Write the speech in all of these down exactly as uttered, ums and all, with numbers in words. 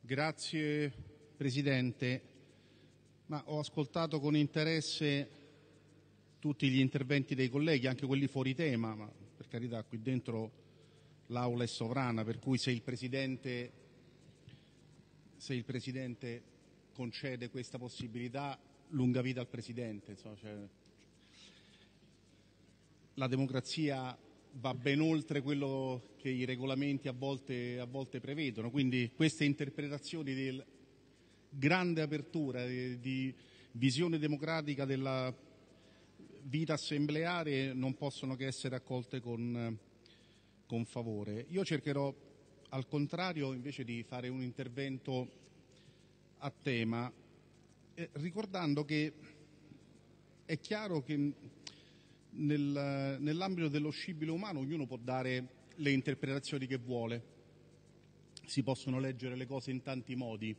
Grazie Presidente, ma ho ascoltato con interesse tutti gli interventi dei colleghi, anche quelli fuori tema, ma per carità qui dentro l'Aula è sovrana, per cui se il Presidente, se il Presidente concede questa possibilità, lunga vita al Presidente. Insomma, cioè, la democrazia va ben oltre quello che i regolamenti a volte, a volte prevedono, quindi queste interpretazioni di grande apertura, di, di visione democratica della vita assembleare non possono che essere accolte con, con favore. Io cercherò al contrario invece di fare un intervento a tema, eh, ricordando che è chiaro che nel, nell'ambito dello scibile umano ognuno può dare le interpretazioni che vuole, si possono leggere le cose in tanti modi.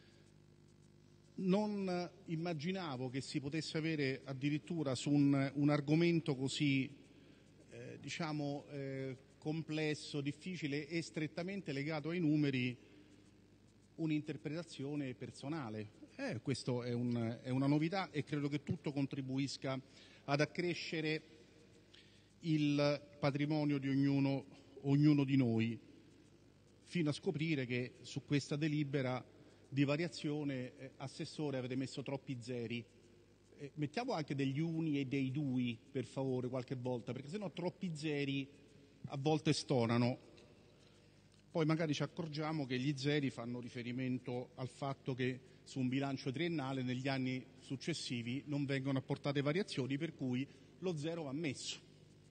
Non immaginavo che si potesse avere addirittura su un, un argomento così eh, diciamo eh, complesso, difficile e strettamente legato ai numeri un'interpretazione personale. Eh, questo è, un, è una novità e credo che tutto contribuisca ad accrescere il patrimonio di ognuno, ognuno di noi, fino a scoprire che su questa delibera di variazione, eh, Assessore, avete messo troppi zeri. Eh, mettiamo anche degli uni e dei dui, per favore, qualche volta, perché sennò troppi zeri a volte stonano. Poi magari ci accorgiamo che gli zeri fanno riferimento al fatto che su un bilancio triennale negli anni successivi non vengono apportate variazioni, per cui lo zero va messo.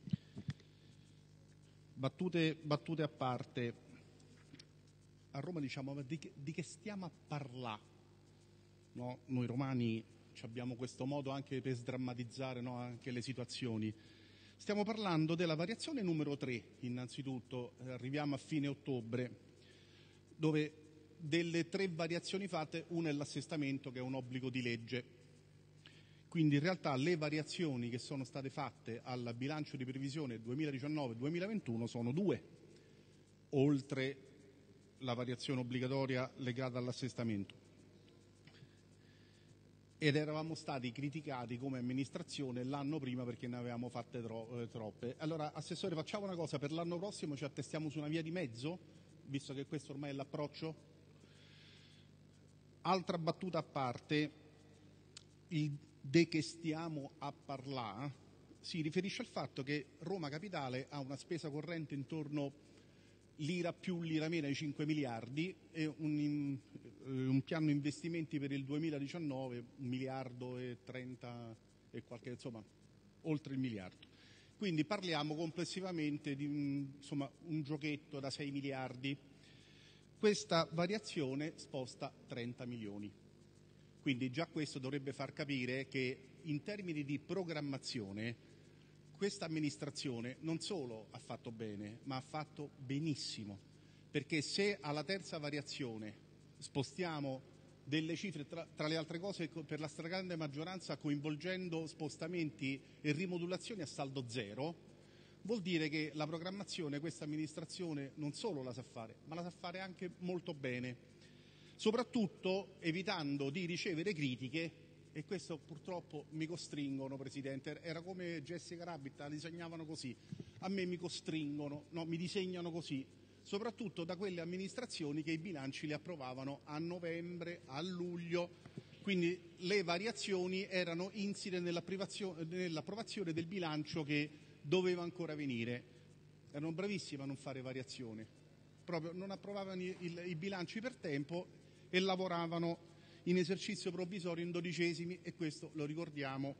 Battute, battute a parte, a Roma diciamo ma di, che, di che stiamo a parlare? No? Noi romani abbiamo questo modo anche per sdrammatizzare, no? Anche le situazioni. Stiamo parlando della variazione numero tre, innanzitutto, arriviamo a fine ottobre, dove delle tre variazioni fatte, una è l'assestamento che è un obbligo di legge. Quindi in realtà le variazioni che sono state fatte al bilancio di previsione duemiladiciannove duemilaventuno sono due, oltre la variazione obbligatoria legata all'assestamento. Ed eravamo stati criticati come amministrazione l'anno prima perché ne avevamo fatte tro- eh, troppe. Allora, Assessore, facciamo una cosa, per l'anno prossimo ci attestiamo su una via di mezzo, visto che questo ormai è l'approccio? Altra battuta a parte, il de che stiamo a parlare si riferisce al fatto che Roma Capitale ha una spesa corrente intorno l'ira più, l'ira meno ai cinque miliardi e un, un piano investimenti per il duemiladiciannove un miliardo e trenta e qualche, insomma, oltre il miliardo. Quindi parliamo complessivamente di un, insomma, un giochetto da sei miliardi. Questa variazione sposta trenta milioni. Quindi già questo dovrebbe far capire che in termini di programmazione questa amministrazione non solo ha fatto bene, ma ha fatto benissimo, perché se alla terza variazione spostiamo delle cifre, tra, tra le altre cose per la stragrande maggioranza coinvolgendo spostamenti e rimodulazioni a saldo zero, vuol dire che la programmazione questa amministrazione non solo la sa fare, ma la sa fare anche molto bene, soprattutto evitando di ricevere critiche. E questo purtroppo mi costringono, Presidente, era come Jessica Rabbit, la disegnavano così, a me mi costringono, no, mi disegnano così, soprattutto da quelle amministrazioni che i bilanci li approvavano a novembre, a luglio, quindi le variazioni erano insite nell'approvazione del bilancio che doveva ancora venire. Erano bravissimi a non fare variazione, proprio non approvavano i, il, i bilanci per tempo e lavoravano in esercizio provvisorio in dodicesimi, e questo lo ricordiamo.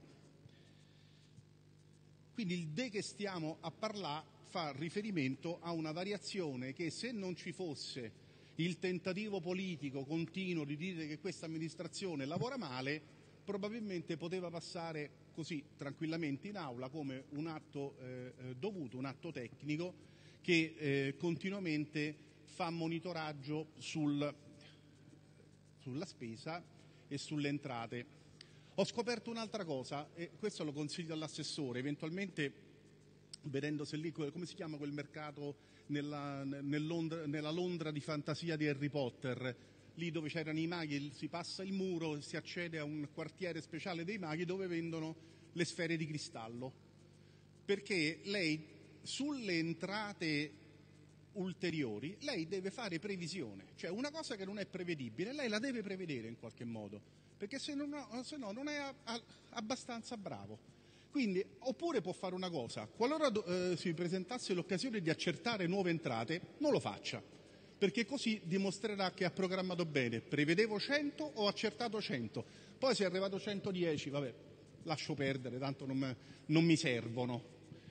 Quindi il de che stiamo a parlare fa riferimento a una variazione che, se non ci fosse il tentativo politico continuo di dire che questa amministrazione lavora male, probabilmente poteva passare così tranquillamente in aula come un atto eh, dovuto, un atto tecnico che eh, continuamente fa monitoraggio sul sulla spesa e sulle entrate. Ho scoperto un'altra cosa, e questo lo consiglio all'assessore, eventualmente vedendo se lì, come si chiama quel mercato nella, nel Londra, nella Londra di fantasia di Harry Potter, lì dove c'erano i maghi si passa il muro e si accede a un quartiere speciale dei maghi dove vendono le sfere di cristallo, perché lei sulle entrate ulteriori lei deve fare previsione, cioè una cosa che non è prevedibile lei la deve prevedere in qualche modo, perché se, non, se no non è a, a, abbastanza bravo. Quindi, oppure può fare una cosa, qualora eh, si presentasse l'occasione di accertare nuove entrate, non lo faccia, perché così dimostrerà che ha programmato bene. Prevedevo cento, ho accertato cento, poi se è arrivato centodieci, vabbè, lascio perdere, tanto non, me, non mi servono.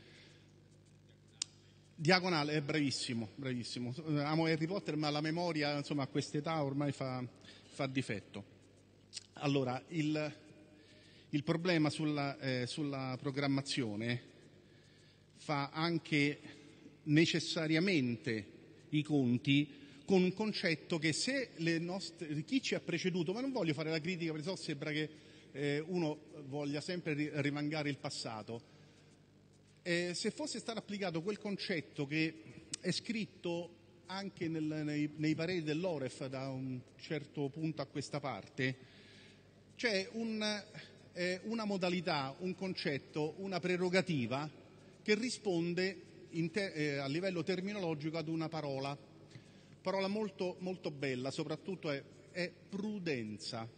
Diagonale, è bravissimo, bravissimo. Amo Harry Potter, ma la memoria, insomma, a quest'età ormai fa, fa difetto. Allora, il... Il problema sulla, eh, sulla programmazione fa anche necessariamente i conti con un concetto che se le nostre, chi ci ha preceduto, ma non voglio fare la critica perché so sembra che eh, uno voglia sempre rimangare il passato, eh, se fosse stato applicato quel concetto che è scritto anche nel, nei, nei pareri dell'O R E F da un certo punto a questa parte, c'è un... una modalità, un concetto, una prerogativa che risponde in te, eh, a livello terminologico ad una parola, parola molto, molto bella, soprattutto è, è prudenza.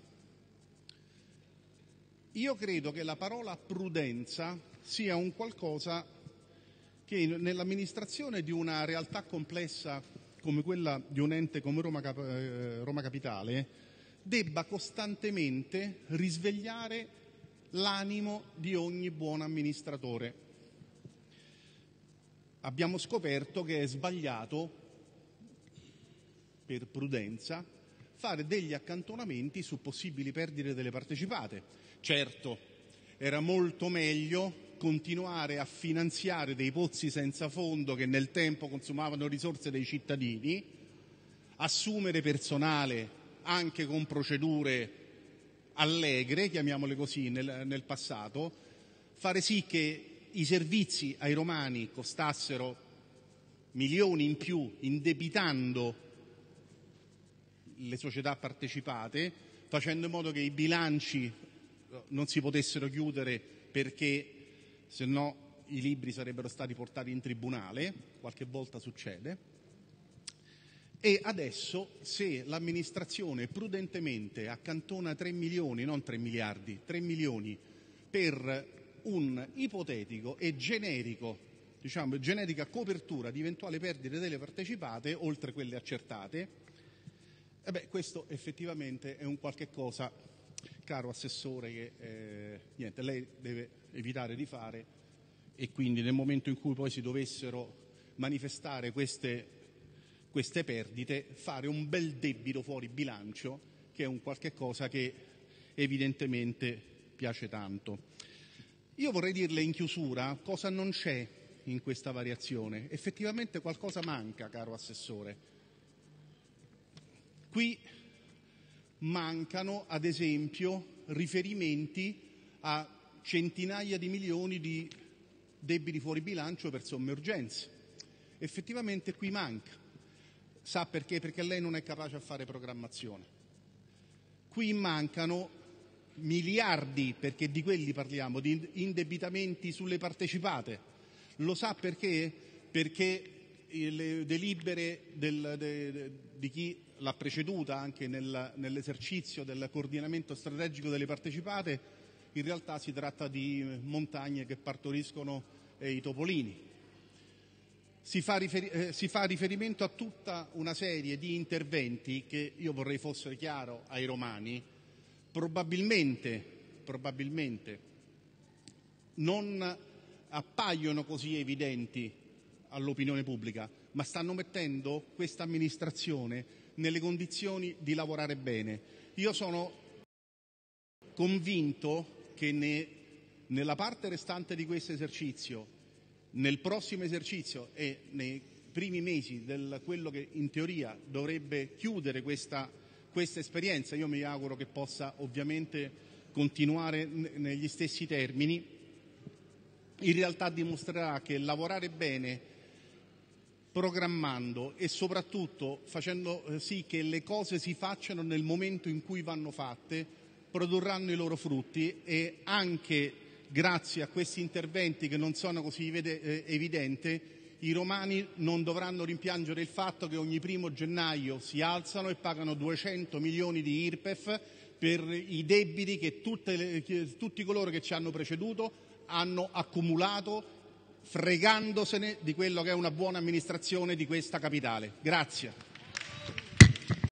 Io credo che la parola prudenza sia un qualcosa che nell'amministrazione di una realtà complessa come quella di un ente come Roma, Cap- eh, Roma Capitale debba costantemente risvegliare l'animo di ogni buon amministratore. Abbiamo scoperto che è sbagliato, per prudenza, fare degli accantonamenti su possibili perdite delle partecipate. Certo, era molto meglio continuare a finanziare dei pozzi senza fondo che nel tempo consumavano risorse dei cittadini, assumere personale anche con procedure allegre, chiamiamole così, nel, nel passato, fare sì che i servizi ai romani costassero milioni in più indebitando le società partecipate, facendo in modo che i bilanci non si potessero chiudere perché se no i libri sarebbero stati portati in tribunale, qualche volta succede. E adesso, se l'amministrazione prudentemente accantona tre milioni, non tre miliardi, tre milioni per un ipotetico e generico, diciamo, generica copertura di eventuali perdite delle partecipate, oltre quelle accertate, e beh, questo effettivamente è un qualche cosa, caro Assessore, che eh, niente, lei deve evitare di fare, e quindi nel momento in cui poi si dovessero manifestare queste queste perdite, fare un bel debito fuori bilancio, che è un qualche cosa che evidentemente piace tanto. Io vorrei dirle in chiusura cosa non c'è in questa variazione. Effettivamente qualcosa manca, caro Assessore. Qui mancano, ad esempio, riferimenti a centinaia di milioni di debiti fuori bilancio per somme urgenze. Effettivamente qui manca. Sa perché? Perché lei non è capace a fare programmazione. Qui mancano miliardi, perché di quelli parliamo, di indebitamenti sulle partecipate. Lo sa perché? Perché le delibere del, de, de, di chi l'ha preceduta anche nel, nell'esercizio del coordinamento strategico delle partecipate, in realtà si tratta di montagne che partoriscono eh, i topolini. Si fa, riferi- eh, si fa riferimento a tutta una serie di interventi che io vorrei fosse chiaro ai romani, probabilmente, probabilmente non appaiono così evidenti all'opinione pubblica, ma stanno mettendo questa amministrazione nelle condizioni di lavorare bene. Io sono convinto che ne, nella parte restante di questo esercizio, nel prossimo esercizio e nei primi mesi del quello che in teoria dovrebbe chiudere questa, questa esperienza, io mi auguro che possa ovviamente continuare n- negli stessi termini, in realtà dimostrerà che lavorare bene programmando e soprattutto facendo sì che le cose si facciano nel momento in cui vanno fatte, produrranno i loro frutti, e anche grazie a questi interventi che non sono così evidenti, i romani non dovranno rimpiangere il fatto che ogni primo gennaio si alzano e pagano duecento milioni di I R P E F per i debiti che, tutte le, che tutti coloro che ci hanno preceduto hanno accumulato, fregandosene di quello che è una buona amministrazione di questa capitale. Grazie.